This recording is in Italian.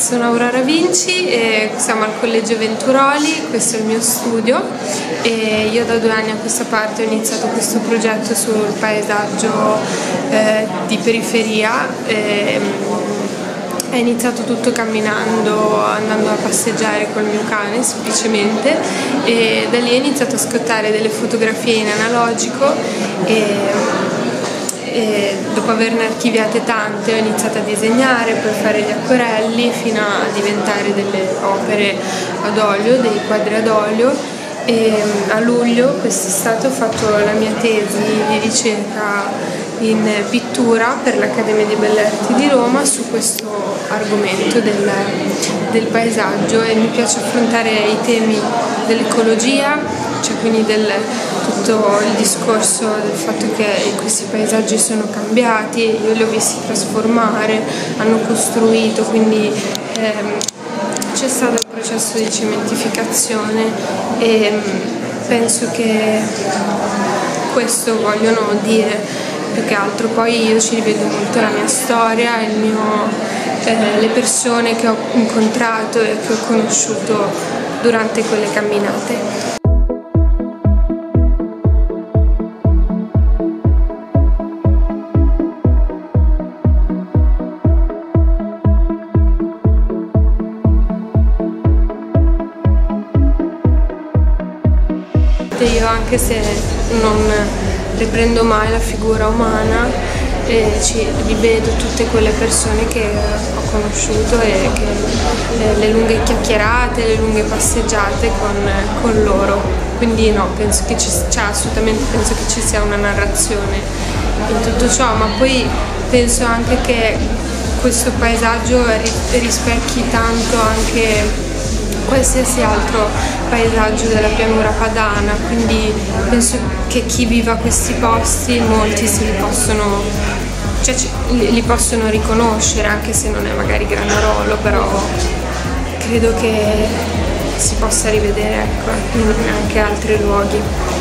Sono Aurora Vinci e siamo al Collegio Venturoli, questo è il mio studio e io da 2 anni a questa parte ho iniziato questo progetto sul paesaggio di periferia. È iniziato tutto camminando, andando a passeggiare col mio cane semplicemente, e da lì ho iniziato a scattare delle fotografie in analogico e dopo averne archiviate tante ho iniziato a disegnare, poi a fare gli acquerelli fino a diventare delle opere ad olio, dei quadri ad olio, e a luglio quest'estate ho fatto la mia tesi di ricerca in pittura per l'Accademia di Belle Arti di Roma su questo argomento del paesaggio, e mi piace affrontare i temi dell'ecologia, cioè quindi tutto il discorso del fatto che questi paesaggi sono cambiati, io li ho visti trasformare, hanno costruito, quindi c'è stato il processo di cementificazione e penso che questo vogliono dire più che altro. Poi io ci rivedo molto la mia storia, le persone che ho incontrato e che ho conosciuto durante quelle camminate. Io, anche se non riprendo mai la figura umana, ci rivedo tutte quelle persone che ho conosciuto e le lunghe chiacchierate, le lunghe passeggiate con loro. Quindi no, penso che assolutamente penso che ci sia una narrazione in tutto ciò, ma poi penso anche che questo paesaggio rispecchi tanto anche qualsiasi altro paesaggio della pianura padana, quindi penso che chi viva questi posti, molti li possono riconoscere, anche se non è magari Granarolo, però credo che si possa rivedere, ecco, in anche altri luoghi.